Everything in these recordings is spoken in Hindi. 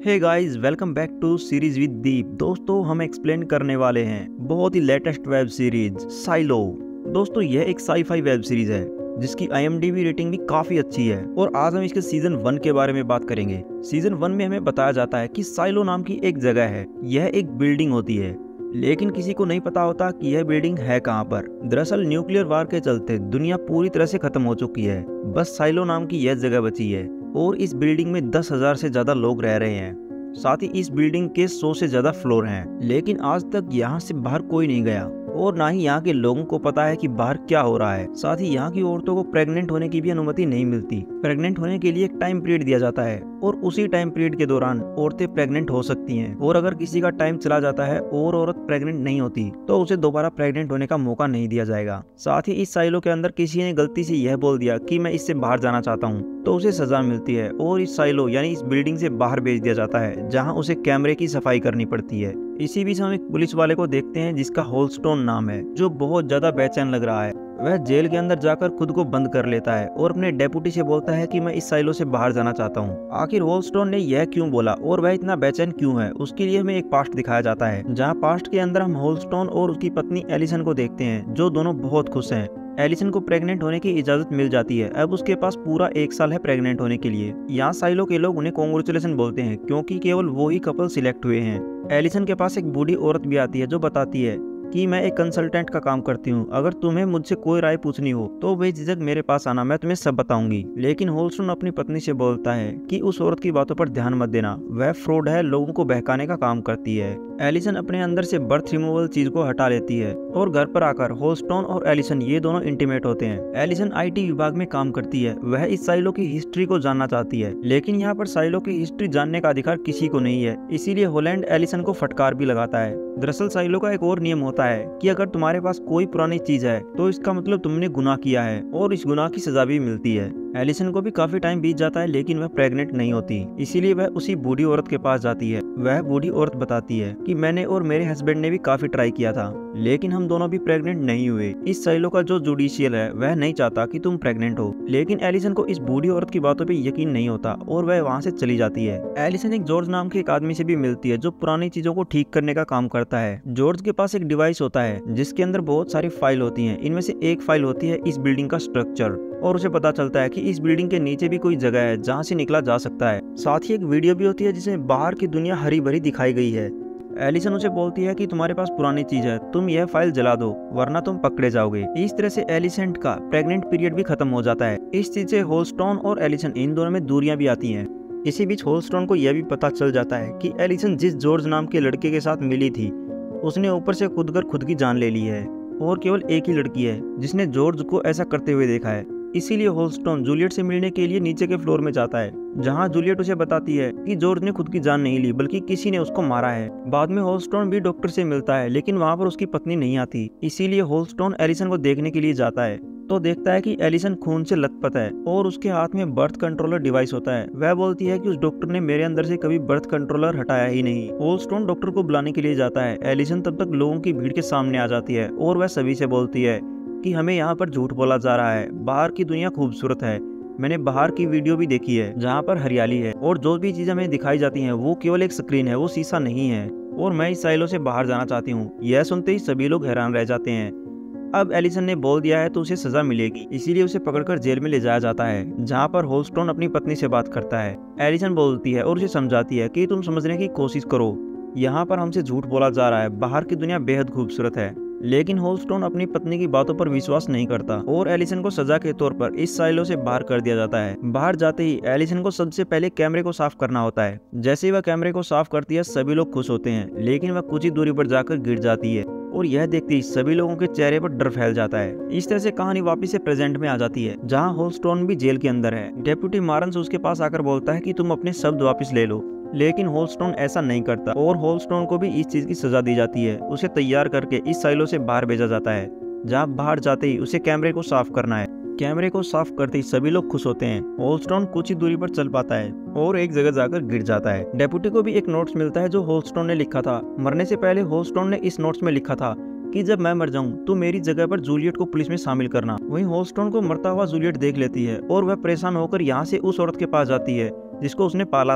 Hey guys, welcome back to series with Deep. दोस्तों, हम एक्सप्लेन करने वाले हैं बहुत ही लेटेस्ट वेब सीरीज साइलो। दोस्तों, यह एक साई-फाई वेब सीरीज है जिसकी IMDb रेटिंग भी काफी अच्छी है और आज हम इसके सीजन 1 के बारे में बात करेंगे। सीजन 1 में हमें बताया जाता है कि साइलो नाम की एक जगह है। यह एक बिल्डिंग होती है, लेकिन किसी को नहीं पता होता कि यह बिल्डिंग है कहाँ पर। दरअसल न्यूक्लियर वार के चलते दुनिया पूरी तरह से खत्म हो चुकी है, बस साइलो नाम की यह जगह बची है और इस बिल्डिंग में 10,000 से ज्यादा लोग रह रहे हैं। साथ ही इस बिल्डिंग के 100 से ज्यादा फ्लोर हैं, लेकिन आज तक यहाँ से बाहर कोई नहीं गया और ना ही यहाँ के लोगों को पता है कि बाहर क्या हो रहा है। साथ ही यहाँ की औरतों को प्रेग्नेंट होने की भी अनुमति नहीं मिलती। प्रेग्नेंट होने के लिए एक टाइम पीरियड दिया जाता है और उसी टाइम पीरियड के दौरान औरतें प्रेग्नेंट हो सकती हैं और अगर किसी का टाइम चला जाता है और औरत प्रेग्नेंट नहीं होती तो उसे दोबारा प्रेग्नेंट होने का मौका नहीं दिया जाएगा। साथ ही इस साइलो के अंदर किसी ने गलती से यह बोल दिया कि मैं इससे बाहर जाना चाहता हूँ तो उसे सजा मिलती है और इस साइलो यानी इस बिल्डिंग से बाहर भेज दिया जाता है, जहाँ उसे कैमरे की सफाई करनी पड़ती है। इसी बीच हम एक पुलिस वाले को देखते हैं जिसका होलस्टोन नाम है, जो बहुत ज्यादा बेचैन लग रहा है। वह जेल के अंदर जाकर खुद को बंद कर लेता है और अपने डेप्यूटी से बोलता है कि मैं इस साइलो से बाहर जाना चाहता हूँ। आखिर होलस्टोन ने यह क्यों बोला और वह इतना बेचैन क्यों है, उसके लिए हमें एक पास्ट दिखाया जाता है, जहाँ पास्ट के अंदर हम होलस्टोन और उसकी पत्नी एलिसन को देखते हैं, जो दोनों बहुत खुश हैं। एलिसन को प्रेग्नेंट होने की इजाजत मिल जाती है। अब उसके पास पूरा 1 साल है प्रेग्नेंट होने के लिए। यहाँ साइलो के लोग उन्हें कॉन्ग्रेचुलेशन बोलते हैं क्योंकि केवल वो ही कपल सिलेक्ट हुए हैं। एलिसन के पास एक बूढ़ी औरत भी आती है जो बताती है कि मैं एक कंसल्टेंट का काम करती हूँ, अगर तुम्हें मुझसे कोई राय पूछनी हो तो बेझिझक मेरे पास आना, मैं तुम्हें सब बताऊंगी। लेकिन होलस्टोन अपनी पत्नी से बोलता है कि उस औरत की बातों पर ध्यान मत देना, वह फ्रॉड है, लोगों को बहकाने का काम करती है। एलिसन अपने अंदर से बर्थ रिमूवल चीज को हटा लेती है और घर पर आकर होलस्टोन और एलिसन ये दोनों इंटीमेट होते हैं। एलिसन IT विभाग में काम करती है, वह इस साइलो की हिस्ट्री को जानना चाहती है, लेकिन यहाँ पर साइलो की हिस्ट्री जानने का अधिकार किसी को नहीं है, इसीलिए होलैंड एलिसन को फटकार भी लगाता है। दरअसल साइलो का एक और नियम होता है कि अगर तुम्हारे पास कोई पुरानी चीज है तो इसका मतलब तुमने गुनाह किया है और इस गुनाह की सजा भी मिलती है। एलिसन को भी काफी टाइम बीत जाता है लेकिन वह प्रेग्नेंट नहीं होती, इसीलिए वह उसी बूढ़ी औरत के पास जाती है। वह बूढ़ी औरत बताती है कि मैंने और मेरे हस्बैंड ने भी काफी ट्राई किया था, लेकिन हम दोनों भी प्रेग्नेंट नहीं हुए। इस साइलो का जो जुडिशियल है वह नहीं चाहता कि तुम प्रेग्नेंट हो, लेकिन एलिसन को इस बूढ़ी औरत की बातों पे यकीन नहीं होता और वह वहाँ से चली जाती है। एलिसन एक जॉर्ज नाम के एक आदमी से भी मिलती है जो पुरानी चीजों को ठीक करने का काम करता है। जॉर्ज के पास एक डिवाइस होता है जिसके अंदर बहुत सारी फाइल होती है। इनमें से एक फाइल होती है इस बिल्डिंग का स्ट्रक्चर और उसे पता चलता है कि इस बिल्डिंग के नीचे भी कोई जगह है जहाँ से निकला जा सकता है। साथ ही एक वीडियो भी होती है जिसमें बाहर की दुनिया हरी भरी दिखाई गई है। एलिसन उसे बोलती है कि तुम्हारे पास पुरानी चीज है, तुम यह फाइल जला दो वरना तुम पकड़े जाओगे। इस तरह से एलिसन का प्रेग्नेंट पीरियड भी खत्म हो जाता है। इस चीज से होलस्टोन और एलिसन इन दोनों में दूरियां भी आती हैं। इसी बीच होलस्टोन को यह भी पता चल जाता है कि एलिसन जिस जॉर्ज नाम के लड़के के साथ मिली थी उसने ऊपर से कूदकर खुद की जान ले ली है और केवल एक ही लड़की है जिसने जॉर्ज को ऐसा करते हुए देखा है। इसीलिए होलस्टोन जूलियट से मिलने के लिए नीचे के फ्लोर में जाता है, जहां जूलियट उसे बताती है कि जॉर्ज ने खुद की जान नहीं ली बल्कि किसी ने उसको मारा है। बाद में होलस्टोन भी डॉक्टर से मिलता है, लेकिन वहां पर उसकी पत्नी नहीं आती। इसीलिए होलस्टोन एलिसन को देखने के लिए जाता है तो देखता है कि एलिसन खून से लथपथ है और उसके हाथ में बर्थ कंट्रोलर डिवाइस होता है। वह बोलती है कि उस डॉक्टर ने मेरे अंदर से कभी बर्थ कंट्रोलर हटाया ही नहीं। होलस्टोन डॉक्टर को बुलाने के लिए जाता है। एलिसन तब तक लोगों की भीड़ के सामने आ जाती है और वह सभी से बोलती है कि हमें यहाँ पर झूठ बोला जा रहा है, बाहर की दुनिया खूबसूरत है। मैंने बाहर की वीडियो भी देखी है जहाँ पर हरियाली है और जो भी चीजें हमें दिखाई जाती हैं वो केवल एक स्क्रीन है, वो शीशा नहीं है और मैं इस साइलो से बाहर जाना चाहती हूँ। यह सुनते ही सभी लोग हैरान रह जाते हैं। अब एलिसन ने बोल दिया है तो उसे सजा मिलेगी, इसीलिए उसे पकड़कर जेल में ले जाया जाता है, जहाँ पर होलस्टोन अपनी पत्नी से बात करता है। एलिसन बोलती है और उसे समझाती है कि तुम समझने की कोशिश करो, यहाँ पर हमसे झूठ बोला जा रहा है, बाहर की दुनिया बेहद खूबसूरत है। लेकिन होलस्टोन अपनी पत्नी की बातों पर विश्वास नहीं करता और एलिसन को सजा के तौर पर इस साइलो से बाहर कर दिया जाता है। बाहर जाते ही एलिसन को सबसे पहले कैमरे को साफ करना होता है। जैसे ही वह कैमरे को साफ करती है सभी लोग खुश होते हैं, लेकिन वह कुछ ही दूरी पर जाकर गिर जाती है और यह देखते ही सभी लोगों के चेहरे पर डर फैल जाता है। इस तरह से कहानी वापस से प्रेजेंट में आ जाती है, जहाँ होलस्टोन भी जेल के अंदर है। डेप्यूटी मारन्स उसके पास आकर बोलता है कि तुम अपने शब्द वापस ले लो, लेकिन होलस्टोन ऐसा नहीं करता और होलस्टोन को भी इस चीज की सजा दी जाती है। उसे तैयार करके इस साइलो से बाहर भेजा जाता है, जहाँ बाहर जाते ही उसे कैमरे को साफ करना है। कैमरे को साफ करते ही सभी लोग खुश होते हैं। होलस्टोन कुछ ही दूरी पर चल पाता है और एक जगह जाकर गिर जाता है। डेप्यूटी को भी एक नोट्स मिलता है जो होलस्टोन ने लिखा था। मरने से पहले होलस्टोन ने इस नोट्स में लिखा था कि जब मैं मर जाऊं तो मेरी जगह पर जूलियट को पुलिस में शामिल करना। वहीं होलस्टोन को मरता हुआ जूलियट देख लेती है और वह परेशान होकर यहाँ से उस औरत के पास जाती है जिसको उसने पाला था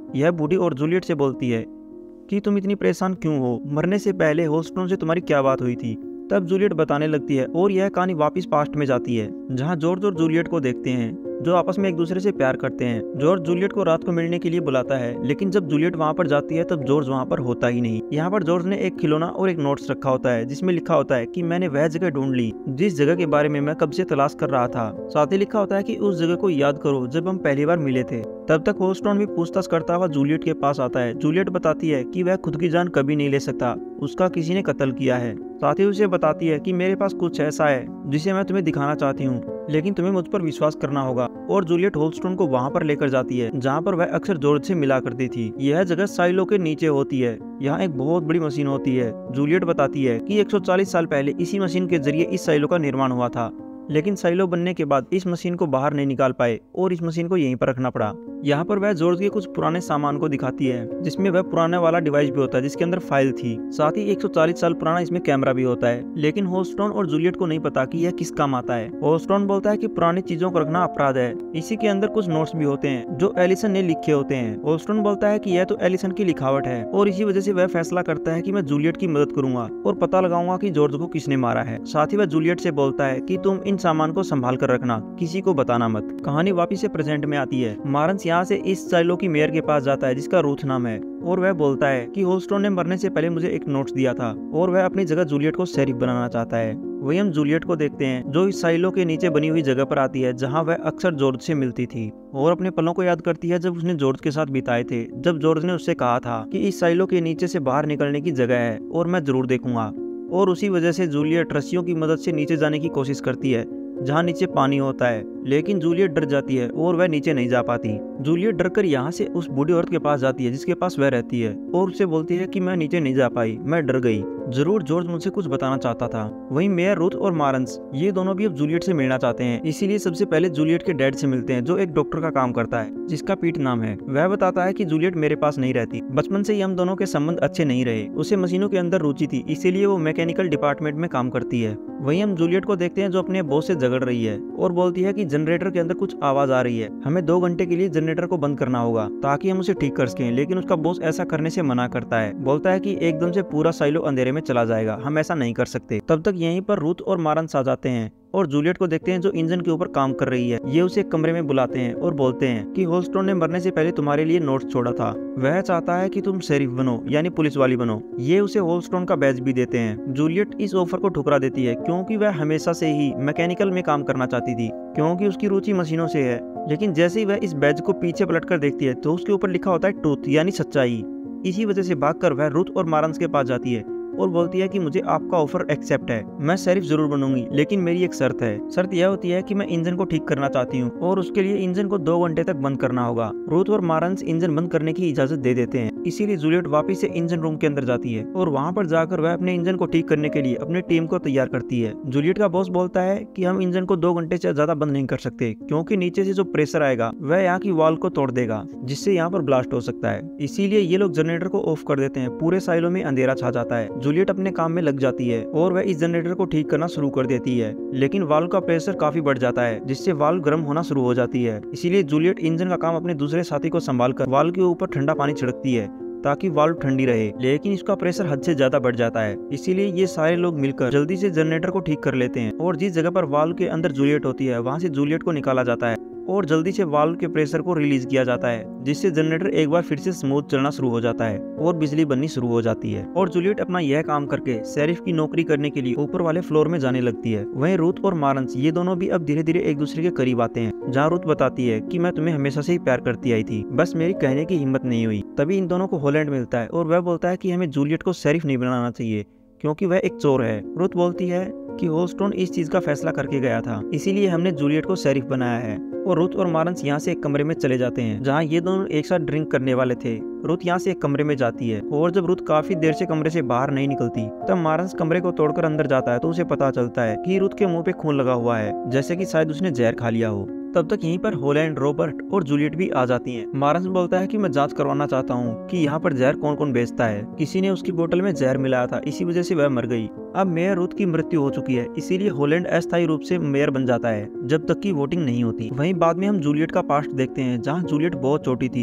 यह बूढ़ी और जूलियट से बोलती है कि तुम इतनी परेशान क्यों हो, मरने से पहले होस्टन से तुम्हारी क्या बात हुई थी। तब जूलियट बताने लगती है और यह कहानी वापस पास्ट में जाती है, जहाँ जॉर्ज और जूलियट को देखते हैं जो आपस में एक दूसरे से प्यार करते हैं। जॉर्ज जूलियट को रात को मिलने के लिए बुलाता है, लेकिन जब जूलियट वहाँ पर जाती है तब जॉर्ज वहाँ पर होता ही नहीं। यहाँ पर जॉर्ज ने एक खिलौना और एक नोट्स रखा होता है जिसमें लिखा होता है कि मैंने वह जगह ढूंढ ली जिस जगह के बारे में मैं कब से तलाश कर रहा था। साथ ही लिखा होता है कि उस जगह को याद करो जब हम पहली बार मिले थे। तब तक होस्टन भी पूछताछ करता हुआ जूलियट के पास आता है। जूलियट बताती है कि वह खुद की जान कभी नहीं ले सकता, उसका किसी ने कत्ल किया है। साथ ही उसे बताती है कि मेरे पास कुछ ऐसा है जिसे मैं तुम्हें दिखाना चाहती हूँ, लेकिन तुम्हें मुझ पर विश्वास करना होगा। और जूलियट होस्टन को वहाँ पर लेकर जाती है जहाँ पर वह अक्सर जॉर्ज से मिला करती थी। यह जगह साइलो के नीचे होती है। यहाँ एक बहुत बड़ी मशीन होती है। जूलियट बताती है कि 140 साल पहले इसी मशीन के जरिए इस साइलो का निर्माण हुआ था, लेकिन साइलो बनने के बाद इस मशीन को बाहर नहीं निकाल पाए और इस मशीन को यहीं पर रखना पड़ा। यहाँ पर वह जॉर्ज के कुछ पुराने सामान को दिखाती है, जिसमें वह पुराने वाला डिवाइस भी होता है जिसके अंदर फाइल थी। साथ ही 140 साल पुराना इसमें कैमरा भी होता है, लेकिन होस्टन और जूलियट को नहीं पता कि यह किस काम आता है। होस्टन बोलता है कि पुरानी चीजों को रखना अपराध है। इसी के अंदर कुछ नोट्स भी होते हैं जो एलिसन ने लिखे होते हैं। होस्टन बोलता है कि यह तो एलिसन की लिखावट है और इसी वजह से वह फैसला करता है कि मैं जूलियट की मदद करूंगा और पता लगाऊंगा कि जॉर्ज को किसने मारा है। साथ ही वह जूलियट से बोलता है कि तुम इन सामान को संभाल कर रखना, किसी को बताना मत। कहानी वापिस से प्रेजेंट में आती है। मारंस यहाँ से इस साइलो की मेयर के पास जाता है जिसका रूथ नाम है, और वह बोलता है कि होस्टन ने मरने से पहले मुझे एक नोट्स दिया था और वह अपनी जगह जूलियट को शेरिफ बनाना चाहता है। वही हम जूलियट को देखते हैं जो इस साइलो के नीचे बनी हुई जगह पर आती है जहाँ वह अक्सर जॉर्ज से मिलती थी और अपने पलों को याद करती है जब उसने जॉर्ज के साथ बिताए थे, जब जॉर्ज ने उससे कहा था कि इस साइलो के नीचे से बाहर निकलने की जगह है और मैं जरूर देखूंगा। और उसी वजह से जूलियट रस्सियों की मदद से नीचे जाने की कोशिश करती है जहाँ नीचे पानी होता है, लेकिन जूलियट डर जाती है और वह नीचे नहीं जा पाती। जूलियट डरकर यहाँ से उस बूढ़ी औरत के पास जाती है जिसके पास वह रहती है और उससे बोलती है कि मैं नीचे नहीं जा पाई, मैं डर गई, जरूर जॉर्ज मुझसे कुछ बताना चाहता था। वहीं मेयर रूथ और मारंस ये दोनों भी अब जूलियट से मिलना चाहते हैं, इसीलिए सबसे पहले जूलियट के डैड से मिलते हैं जो एक डॉक्टर का काम करता है जिसका पीट नाम है। वह बताता है कि जूलियट मेरे पास नहीं रहती, बचपन से ही हम दोनों के संबंध अच्छे नहीं रहे, उसे मशीनों के अंदर रुचि थी, इसीलिए वो मैकेनिकल डिपार्टमेंट में काम करती है। वहीं हम जूलियट को देखते हैं जो अपने बॉस से झगड़ रही है और बोलती है कि जनरेटर के अंदर कुछ आवाज आ रही है, हमें 2 घंटे के लिए जनरेटर को बंद करना होगा ताकि हम उसे ठीक कर सकें। लेकिन उसका बॉस ऐसा करने से मना करता है, बोलता है कि एकदम से पूरा साइलो अंधेरे में चला जाएगा, हम ऐसा नहीं कर सकते। तब तक यहीं पर रूथ और मारंस आ जाते हैं और जूलियट को देखते हैं जो इंजन के ऊपर काम कर रही है। ये उसे एक कमरे में बुलाते हैं और बोलते हैं कि होस्टन ने मरने से पहले तुम्हारे लिए नोट्स छोड़ा था, वह चाहता है कि तुम शेरिफ बनो यानी पुलिस वाली बनो। ये उसे होस्टन का बैज भी देते हैं। जूलियट इस ऑफर को ठुकरा देती है क्योंकि वह हमेशा से ही मैकेनिकल में काम करना चाहती थी, क्योंकि उसकी रुचि मशीनों से है। लेकिन जैसे ही वह इस बैज को पीछे पलटकर देखती है तो उसके ऊपर लिखा होता है ट्रूथ यानी सच्चाई। इसी वजह से भागकर वह रूथ और मारंस के पास जाती है और बोलती है कि मुझे आपका ऑफर एक्सेप्ट है, मैं शेरिफ जरूर बनूंगी, लेकिन मेरी एक शर्त है। शर्त यह होती है कि मैं इंजन को ठीक करना चाहती हूँ और उसके लिए इंजन को 2 घंटे तक बंद करना होगा। रूथ और मारंस इंजन बंद करने की इजाजत दे देते हैं, इसीलिए जूलियट वापस से इंजन रूम के अंदर जाती है और वहाँ पर जाकर वह अपने इंजन को ठीक करने के लिए अपनी टीम को तैयार करती है। जूलियट का बॉस बोलता है कि हम इंजन को 2 घंटे से ज्यादा बंद नहीं कर सकते क्योंकि नीचे से जो प्रेशर आएगा वह यहाँ की वॉल को तोड़ देगा, जिससे यहाँ पर ब्लास्ट हो सकता है। इसीलिए ये लोग जनरेटर को ऑफ कर देते हैं। पूरे साइलो में अंधेरा छा जाता है। जूलियट अपने काम में लग जाती है और वह इस जनरेटर को ठीक करना शुरू कर देती है, लेकिन वाल्व का प्रेशर काफी बढ़ जाता है जिससे वाल्व गर्म होना शुरू हो जाती है। इसीलिए जूलियट इंजन का काम अपने दूसरे साथी को संभालकर वाल्व के ऊपर ठंडा पानी छिड़कती है ताकि वाल्व ठंडी रहे, लेकिन इसका प्रेशर हद से ज्यादा बढ़ जाता है। इसीलिए ये सारे लोग मिलकर जल्दी से जनरेटर को ठीक कर लेते हैं और जिस जगह पर वाल्व के अंदर जूलियट होती है वहां से जूलियट को निकाला जाता है और जल्दी से वाल्व के प्रेशर को रिलीज किया जाता है, जिससे जनरेटर एक बार फिर से स्मूथ चलना शुरू हो जाता है और बिजली बननी शुरू हो जाती है। और जूलियट अपना यह काम करके शेरिफ की नौकरी करने के लिए ऊपर वाले फ्लोर में जाने लगती है। वहीं रूथ और मारंस ये दोनों भी अब धीरे धीरे एक दूसरे के करीब आते हैं, जहाँ रूथ बताती है कि मैं तुम्हें हमेशा से ही प्यार करती आई थी, बस मेरी कहने की हिम्मत नहीं हुई। तभी इन दोनों को हॉलैंड मिलता है और वह बोलता है कि हमें जूलियट को शेरिफ नहीं बनाना चाहिए क्योंकि वह एक चोर है। रूथ बोलती है कि होस्टन इस चीज का फैसला करके गया था, इसीलिए हमने जूलियट को शेरिफ बनाया है। और रूथ और मारंस यहाँ से एक कमरे में चले जाते हैं जहाँ ये दोनों एक साथ ड्रिंक करने वाले थे। रूथ यहाँ से एक कमरे में जाती है और जब रूथ काफी देर से कमरे से बाहर नहीं निकलती तब मारंस कमरे को तोड़कर अंदर जाता है तो उसे पता चलता है कि रूथ के मुंह पे खून लगा हुआ है, जैसे कि शायद उसने जहर खा लिया हो। तब तक यहीं पर हॉलैंड, रॉबर्ट और जूलियट भी आ जाती हैं। मारंस बोलता है कि मैं जांच करवाना चाहता हूँ कि यहाँ पर जहर कौन कौन बेचता है, किसी ने उसकी बोतल में जहर मिलाया था, इसी वजह से वह मर गई। अब मेयर रूथ की मृत्यु हो चुकी है, इसीलिए हॉलैंड अस्थायी रूप से मेयर बन जाता है जब तक की वोटिंग नहीं होती। वहीं बाद में हम जूलियट का पास्ट देखते हैं जहाँ जूलियट बहुत छोटी थी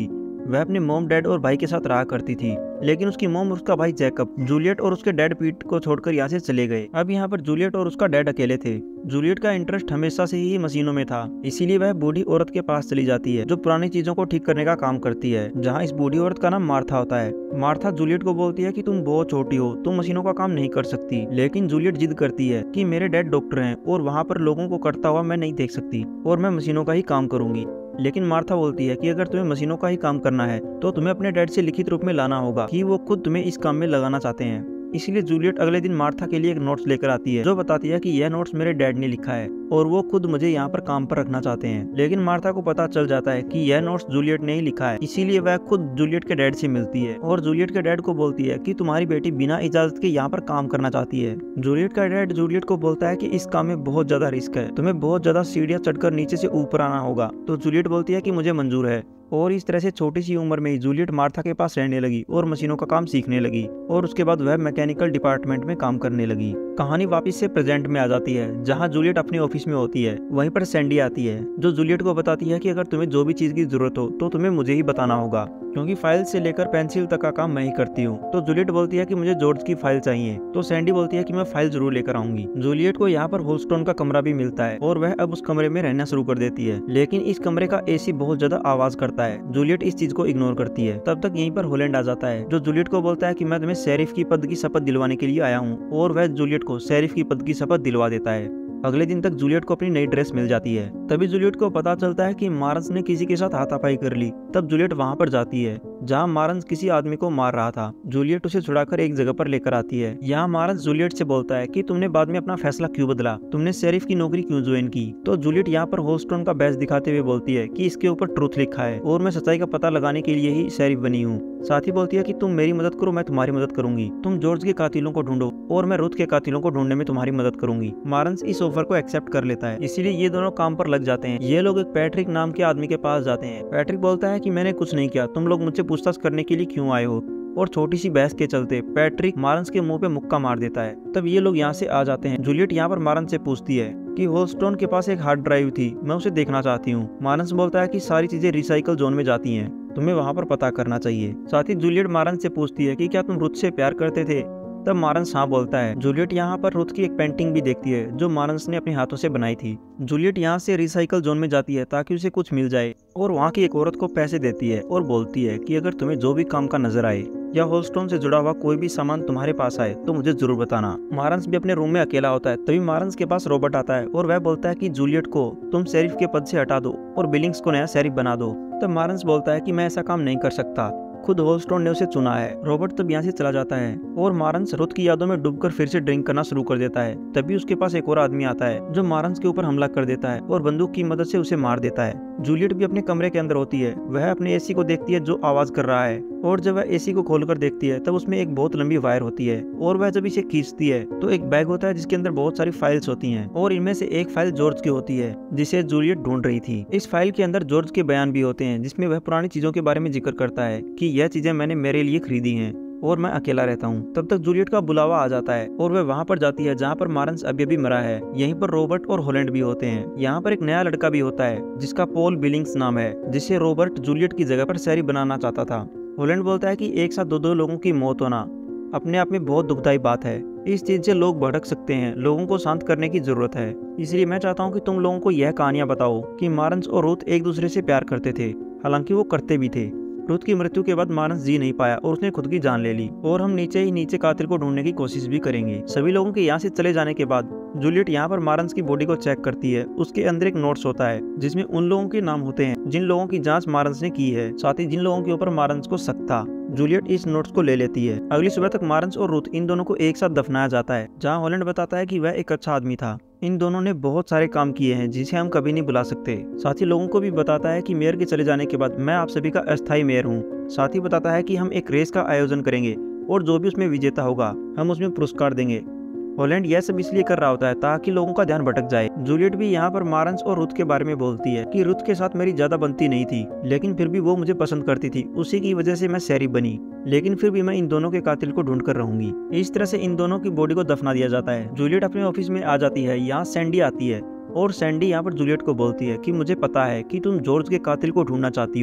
वह अपने मॉम, डैड और भाई के साथ रहा करती थी, लेकिन उसकी मॉम और उसका भाई जैकब जूलियट और उसके डैड पीट को छोड़कर यहाँ से चले गए। अब यहाँ पर जूलियट और उसका डैड अकेले थे। जूलियट का इंटरेस्ट हमेशा से ही मशीनों में था, इसीलिए वह बूढ़ी औरत के पास चली जाती है जो पुरानी चीजों को ठीक करने का काम करती है, जहाँ इस बूढ़ी औरत का नाम मार्था होता है। मार्था जूलियट को बोलती है कि तुम बहुत छोटी हो, तुम मशीनों का काम नहीं कर सकती, लेकिन जूलियट जिद करती है कि मेरे डैड डॉक्टर हैं और वहाँ पर लोगों को करता हुआ मैं नहीं देख सकती और मैं मशीनों का ही काम करूंगी। लेकिन मार्था बोलती है कि अगर तुम्हें मशीनों का ही काम करना है तो तुम्हें अपने डैड से लिखित रूप में लाना होगा कि वो खुद तुम्हें इस काम में लगाना चाहते हैं। इसीलिए जूलियट अगले दिन मार्था के लिए एक नोट्स लेकर आती है जो बताती है कि यह नोट्स मेरे डैड ने लिखा है और वो खुद मुझे यहाँ पर काम पर रखना चाहते हैं। लेकिन मार्था को पता चल जाता है कि यह नोट्स जूलियट ने ही लिखा है, इसीलिए वह खुद जूलियट के डैड से मिलती है और जूलियट के डैड को बोलती है कि तुम्हारी बेटी बिना इजाजत के यहाँ पर काम करना चाहती है। जूलियट का डैड जूलियट को बोलता है कि इस काम में बहुत ज्यादा रिस्क है, तुम्हें बहुत ज्यादा सीढ़ियां चढ़कर नीचे से ऊपर आना होगा। तो जूलियट बोलती है कि मुझे मंजूर है और इस तरह से छोटी सी उम्र में ही जूलियट मार्था के पास रहने लगी और मशीनों का काम सीखने लगी और उसके बाद वह मैकेनिकल डिपार्टमेंट में काम करने लगी। कहानी वापस से प्रेजेंट में आ जाती है जहां जूलियट अपने ऑफिस में होती है। वहीं पर सैंडी आती है जो जूलियट को बताती है कि अगर तुम्हें जो भी चीज की जरूरत हो तो तुम्हें मुझे ही बताना होगा, क्योंकि फाइल से लेकर पेंसिल तक का काम मैं ही करती हूँ। तो जूलियट बोलती है कि मुझे जॉर्ज की फाइल चाहिए, तो सैंडी बोलती है कि मैं फाइल जरूर लेकर आऊंगी। जूलियट को यहाँ पर होलस्टोन का कमरा भी मिलता है और वह अब उस कमरे में रहना शुरू कर देती है, लेकिन इस कमरे का एसी बहुत ज्यादा आवाज करता है। जूलियट इस चीज को इग्नोर करती है। तब तक यहीं पर होलैंड आ जाता है जो जूलियट को बोलता है कि मैं तुम्हें शेरिफ की पद की शपथ दिलवाने के लिए आया हूँ और वह जूलियट को शेरिफ की पद की शपथ दिलवा देता है। अगले दिन तक जूलियट को अपनी नई ड्रेस मिल जाती है। तभी जूलियट को पता चलता है कि मारंस ने किसी के साथ हाथापाई कर ली। तब जूलियट वहां पर जाती है जहां मारंस किसी आदमी को मार रहा था। जूलियट उसे छुड़ाकर एक जगह पर लेकर आती है। यहाँ मारंस जूलियट से बोलता है कि तुमने बाद में अपना फैसला क्यों बदला, तुमने शेरिफ की नौकरी क्यों ज्वाइन की। तो जूलियट यहाँ पर होलस्टोन का बैज दिखाते हुए बोलती है कि इसके ऊपर ट्रूथ लिखा है और मैं सच्चाई का पता लगाने के लिए ही शेरिफ बनी हूँ। साथ ही बोलती है कि तुम मेरी मदद करो, मैं तुम्हारी मदद करूंगी। तुम जॉर्ज के कातिलों को ढूंढो और मैं रुथ के कातिलों को ढूंढने में तुम्हारी मदद करूंगी। मारंस इस ऑफर को एक्सेप्ट कर लेता है, इसीलिए ये दोनों काम पर लग जाते हैं। ये लोग एक पैट्रिक नाम के आदमी के पास जाते हैं। पैट्रिक बोलता है कि मैंने कुछ नहीं किया, तुम लोग मुझसे पूछताछ करने के लिए क्यों आए हो। और छोटी सी बहस के चलते पैट्रिक मारंस के मुंह पे मुक्का मार देता है। तब ये लोग यहाँ से आ जाते हैं। जूलियट यहाँ पर मारंस से पूछती है कि होलस्टोन के पास एक हार्ड ड्राइव थी, मैं उसे देखना चाहती हूँ। मारंस बोलता है कि सारी चीजें रिसाइकल जोन में जाती हैं, तुम्हें वहाँ पर पता करना चाहिए। साथ ही जूलियट मारंस से पूछती है कि क्या तुम रुथ से प्यार करते थे। तब मारंस हाँ बोलता है। जूलियट यहाँ पर रुथ की एक पेंटिंग भी देखती है जो मारंस ने अपने हाथों से बनाई थी। जूलियट यहाँ से रिसाइकल जोन में जाती है ताकि उसे कुछ मिल जाए और वहाँ की एक औरत को पैसे देती है और बोलती है कि अगर तुम्हें जो भी काम का नजर आए या होलस्टोन से जुड़ा हुआ कोई भी सामान तुम्हारे पास आए तो मुझे जरूर बताना। मारंस भी अपने रूम में अकेला होता है। तभी मारंस के पास रॉबर्ट आता है और वह बोलता है कि जूलियट को तुम शेरिफ के पद से हटा दो और बिलिंग्स को नया शेरिफ बना दो। तब मारंस बोलता है कि मैं ऐसा काम नहीं कर सकता, खुद होलस्टोन ने उसे चुना है। रॉबर्ट तब यहाँ से चला जाता है और मारंस रुथ की यादों में डूबकर फिर से ड्रिंक करना शुरू कर देता है। तभी उसके पास एक और आदमी आता है जो मारंस के ऊपर हमला कर देता है और बंदूक की मदद से उसे मार देता है। जूलियट भी अपने कमरे के अंदर होती है। वह अपने एसी को देखती है जो आवाज कर रहा है और जब वह एसी को खोलकर देखती है तब उसमें एक बहुत लंबी वायर होती है और वह जब इसे खींचती है तो एक बैग होता है जिसके अंदर बहुत सारी फाइल्स होती हैं और इनमें से एक फाइल जॉर्ज की होती है जिसे जूलियट ढूंढ रही थी। इस फाइल के अंदर जॉर्ज के बयान भी होते हैं जिसमें वह पुरानी चीजों के बारे में जिक्र करता है कि यह चीजें मैंने मेरे लिए खरीदी हैं और मैं अकेला रहता हूँ। तब तक जूलियट का बुलावा आ जाता है और वह वहाँ पर जाती है जहाँ पर मारंस अभी मरा है। यहीं पर रॉबर्ट और होलैंड भी होते हैं। यहाँ पर एक नया लड़का भी होता है जिसका पॉल बिलिंग्स नाम है, जिसे रॉबर्ट जूलियट की जगह पर शेरिफ बनाना चाहता था। होलैंड बोलता है कि एक साथ दो लोगों की मौत होना अपने आप में बहुत दुखदायी बात है। इस चीज से लोग भड़क सकते हैं, लोगों को शांत करने की जरूरत है। इसलिए मैं चाहता हूँ कि तुम लोगों को यह कहानियां बताओ कि मारंस और रुथ एक दूसरे से प्यार करते थे, हालांकि वो करते भी थे। रुथ की मृत्यु के बाद मारंस जी नहीं पाया और उसने खुद की जान ले ली और हम नीचे ही नीचे कातिल को ढूंढने की कोशिश भी करेंगे। सभी लोगों के यहाँ से चले जाने के बाद जूलियट यहाँ पर मारंस की बॉडी को चेक करती है। उसके अंदर एक नोट्स होता है जिसमें उन लोगों के नाम होते हैं जिन लोगों की जांच मारंस ने की है, साथ ही जिन लोगों के ऊपर मारंस को शक था। जूलियट इस नोट्स को ले लेती है। अगली सुबह तक मारंस और रुथ इन दोनों को एक साथ दफनाया जाता है, जहाँ होलैंड बताता है कि वह एक अच्छा आदमी था। इन दोनों ने बहुत सारे काम किए हैं जिसे हम कभी नहीं भुला सकते। साथ ही लोगों को भी बताता है कि मेयर के चले जाने के बाद मैं आप सभी का अस्थायी मेयर हूँ। साथ ही बताता है कि हम एक रेस का आयोजन करेंगे और जो भी उसमें विजेता होगा हम उसमें पुरस्कार देंगे। होलैंड यह सब इसलिए कर रहा होता है ताकि लोगों का ध्यान भटक जाए। जूलियट भी यहाँ पर मारंस और रुथ के बारे में बोलती है कि रुथ के साथ मेरी ज्यादा बनती नहीं थी, लेकिन फिर भी वो मुझे पसंद करती थी, उसी की वजह से मैं शेरिफ बनी, लेकिन फिर भी मैं इन दोनों के कातिल को ढूंढ कर रहूंगी। इस तरह से इन दोनों की बॉडी को दफना दिया जाता है। जूलियट अपने ऑफिस में आ जाती है। यहाँ सैंडी आती है और सैंडी यहाँ पर जूलियट को बोलती है कि मुझे पता है कि तुम जॉर्ज के कातिल को ढूंढना चाहती हो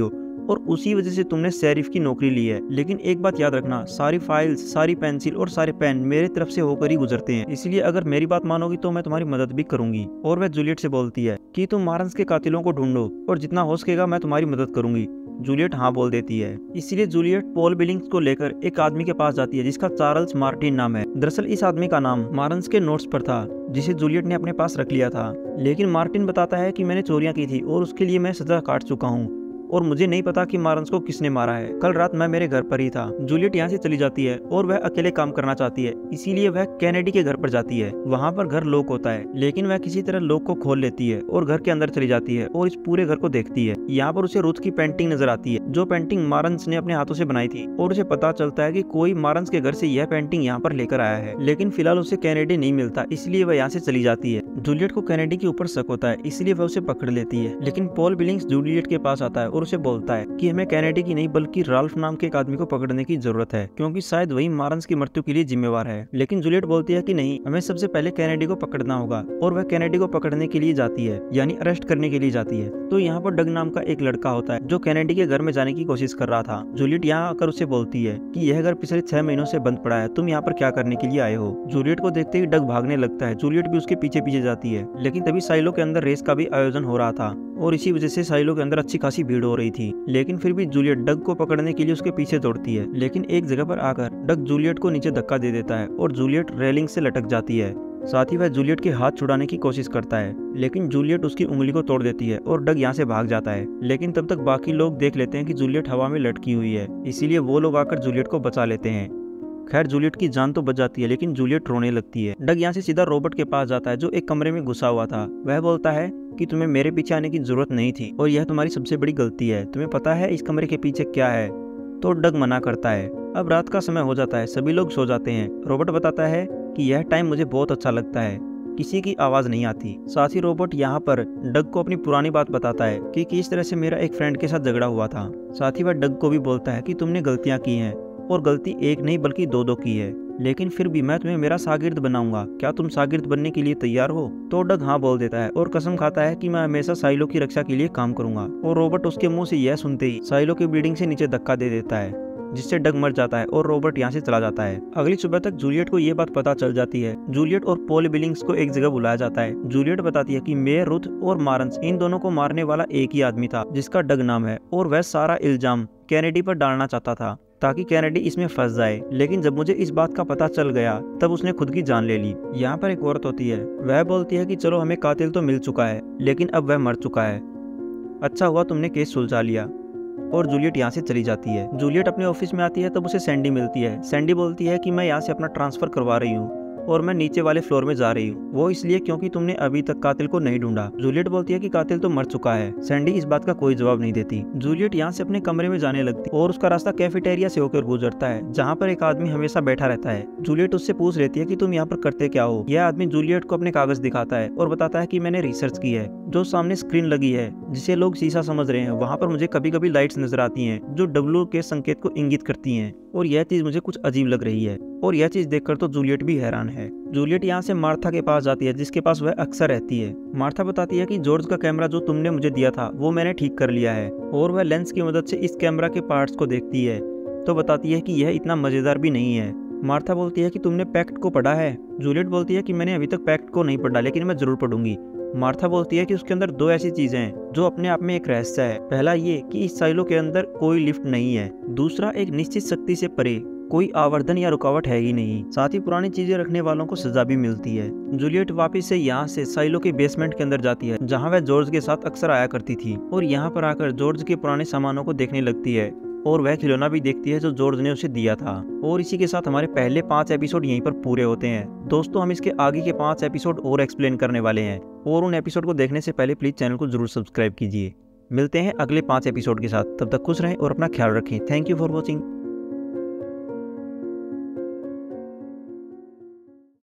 और उसी वजह से तुमने शेरिफ की नौकरी ली है। लेकिन एक बात याद रखना, सारी फाइल्स, सारी पेंसिल और सारे पेन मेरे तरफ से होकर ही गुजरते हैं, इसलिए अगर मेरी बात मानोगी तो मैं तुम्हारी मदद भी करूंगी। और वह जूलियट से बोलती है कि तुम मारंस के कातिलों को ढूंढो और जितना हो सकेगा मैं तुम्हारी मदद करूंगी। जूलियट हाँ बोल देती है। इसलिए जूलियट पॉल बिलिंग्स को लेकर एक आदमी के पास जाती है जिसका चार्ल्स मार्टिन नाम है। दरअसल इस आदमी का नाम मारंस के नोट्स पर था जिसे जूलियट ने अपने पास रख लिया था। लेकिन मार्टिन बताता है कि मैंने चोरियां की थी और उसके लिए मैं सजा काट चुका हूँ और मुझे नहीं पता कि मारंस को किसने मारा है। कल रात मैं मेरे घर पर ही था। जूलियट यहाँ से चली जाती है और वह अकेले काम करना चाहती है, इसीलिए वह कैनेडी के घर पर जाती है। वहाँ पर घर लॉक होता है, लेकिन वह किसी तरह लॉक को खोल लेती है और घर के अंदर चली जाती है और इस पूरे घर को देखती है। यहाँ पर उसे रुथ की पेंटिंग नजर आती है, जो पेंटिंग मारंस ने अपने हाथों से बनाई थी, और उसे पता चलता है कि कोई मारंस के घर से यह पेंटिंग यहाँ पर लेकर आया है। लेकिन फिलहाल उसे कैनेडी नहीं मिलता, इसलिए वह यहाँ से चली जाती है। जूलियट को कैनेडी के ऊपर शक होता है, इसलिए वह उसे पकड़ लेती है। लेकिन पॉल बिलिंग्स जूलियट के पास आता है और उसे बोलता है कि हमें कैनेडी की नहीं बल्कि राल्फ नाम के एक आदमी को पकड़ने की जरूरत है, क्योंकि शायद वही मारंस की मृत्यु के लिए जिम्मेवार है। लेकिन जूलियट बोलती है कि नहीं, हमें सबसे पहले कैनेडी को पकड़ना होगा, और वह कैनेडी को पकड़ने के लिए जाती है, यानी अरेस्ट करने के लिए जाती है। तो यहाँ पर डग नाम का एक लड़का होता है जो कैनेडी के घर में जाने की कोशिश कर रहा था। जूलियट यहाँ आकर उसे बोलती है कि यह घर पिछले 6 महीनों से बंद पड़ा है, तुम यहाँ पर क्या करने के लिए आए हो। जूलियट को देखते ही डग भागने लगता है। जूलियट भी उसके पीछे पीछे जाती है। लेकिन तभी साइलो के अंदर रेस का भी आयोजन हो रहा था और इसी वजह से साइलो के अंदर अच्छी खासी भीड़ हो रही थी। लेकिन फिर भी जूलियट डग को पकड़ने के लिए उसके पीछे दौड़ती है। लेकिन एक जगह पर आकर डग जूलियट को नीचे धक्का दे देता है और जूलियट रेलिंग से लटक जाती है। साथ ही वह जूलियट के हाथ छुड़ाने की कोशिश करता है, लेकिन जूलियट उसकी उंगली को तोड़ देती है और डग यहाँ से भाग जाता है। लेकिन तब तक बाकी लोग देख लेते हैं कि जूलियट हवा में लटकी हुई है, इसीलिए वो लोग आकर जूलियट को बचा लेते हैं। खैर जूलियट की जान तो बच जाती है, लेकिन जूलियट रोने लगती है। डग यहाँ से सीधा रॉबर्ट के पास जाता है जो एक कमरे में घुसा हुआ था। वह बोलता है कि तुम्हें मेरे पीछे आने की जरूरत नहीं थी और यह तुम्हारी सबसे बड़ी गलती है। तुम्हें पता है इस कमरे के पीछे क्या है? तो डग मना करता है। अब रात का समय हो जाता है, सभी लोग सो जाते हैं। रॉबर्ट बताता है कि यह टाइम मुझे बहुत अच्छा लगता है, किसी की आवाज नहीं आती। साथ ही रॉबर्ट यहाँ पर डग को अपनी पुरानी बात बताता है कि किस तरह से मेरा एक फ्रेंड के साथ झगड़ा हुआ था। साथ ही वह डग को भी बोलता है कि तुमने गलतियां की हैं और गलती एक नहीं बल्कि दो की है, लेकिन फिर भी मैं तुम्हें मेरा शागिर्द बनाऊंगा। क्या तुम शागिर्द बनने के लिए तैयार हो? तो डग हाँ बोल देता है और कसम खाता है कि मैं हमेशा साइलो की रक्षा के लिए काम करूंगा। और रॉबर्ट उसके मुंह से यह सुनते ही साइलो की बिल्डिंग से नीचे धक्का दे देता है, जिससे डग मर जाता है और रॉबर्ट यहाँ से चला जाता है। अगली सुबह तक जूलियट को ये बात पता चल जाती है। जूलियट और पॉल बिलिंग्स को एक जगह बुलाया जाता है। जूलियट बताती है कि मेयर रुथ और मारंस इन दोनों को मारने वाला एक ही आदमी था जिसका डग नाम है, और वह सारा इल्जाम कैनेडी पर डालना चाहता था ताकि कैनेडी इसमें फंस जाए। लेकिन जब मुझे इस बात का पता चल गया तब उसने खुद की जान ले ली। यहाँ पर एक औरत होती है, वह बोलती है कि चलो हमें कातिल तो मिल चुका है, लेकिन अब वह मर चुका है। अच्छा हुआ तुमने केस सुलझा लिया। और जूलियट यहाँ से चली जाती है। जूलियट अपने ऑफिस में आती है तब उसे सैंडी मिलती है। सैंडी बोलती है कि मैं यहाँ से अपना ट्रांसफर करवा रही हूँ और मैं नीचे वाले फ्लोर में जा रही हूँ, वो इसलिए क्योंकि तुमने अभी तक कातिल को नहीं ढूंढा। जूलियट बोलती है कि कातिल तो मर चुका है। सैंडी इस बात का कोई जवाब नहीं देती। जूलियट यहाँ से अपने कमरे में जाने लगती और उसका रास्ता कैफेटेरिया से होकर गुजरता है जहाँ पर एक आदमी हमेशा बैठा रहता है। जूलियट उससे पूछ लेती है कि तुम यहाँ पर करते क्या हो। यह आदमी जूलियट को अपने कागज दिखाता है और बताता है कि मैंने रिसर्च की है। जो सामने स्क्रीन लगी है जिसे लोग शीशा समझ रहे हैं, वहाँ पर मुझे कभी कभी लाइट्स नजर आती हैं जो W के संकेत को इंगित करती हैं, और यह चीज मुझे कुछ अजीब लग रही है। और यह चीज देखकर तो जूलियट भी हैरान है। जूलियट यहाँ से मार्था के पास जाती है जिसके पास वह अक्सर रहती है। मार्था बताती है कि जॉर्ज का कैमरा जो तुमने मुझे दिया था वो मैंने ठीक कर लिया है, और वह लेंस की मदद से इस कैमरा के पार्ट्स को देखती है तो बताती है कि यह इतना मजेदार भी नहीं है। मार्था बोलती है कि तुमने पैक्ट को पढ़ा है? जूलियट बोलती है कि मैंने अभी तक पैक्ट को नहीं पढ़ा, लेकिन मैं जरूर पढ़ूंगी। मार्था बोलती है कि उसके अंदर दो ऐसी चीजें हैं जो अपने आप में एक रहस्य है। पहला ये कि इस साइलो के अंदर कोई लिफ्ट नहीं है, दूसरा एक निश्चित शक्ति से परे कोई आवर्धन या रुकावट है ही नहीं। साथ ही पुरानी चीजें रखने वालों को सजा भी मिलती है। जूलियट वापस से यहाँ से साइलो के बेसमेंट के अंदर जाती है जहाँ वह जॉर्ज के साथ अक्सर आया करती थी, और यहाँ पर आकर जॉर्ज के पुराने सामानों को देखने लगती है और वह खिलौना भी देखती है जो जॉर्ज ने उसे दिया था। और इसी के साथ हमारे पहले 5 एपिसोड यहीं पर पूरे होते हैं। दोस्तों हम इसके आगे के 5 एपिसोड और एक्सप्लेन करने वाले हैं, और उन एपिसोड को देखने से पहले प्लीज चैनल को जरूर सब्सक्राइब कीजिए। मिलते हैं अगले 5 एपिसोड के साथ, तब तक खुश रहें और अपना ख्याल रखें। Thank you for watching.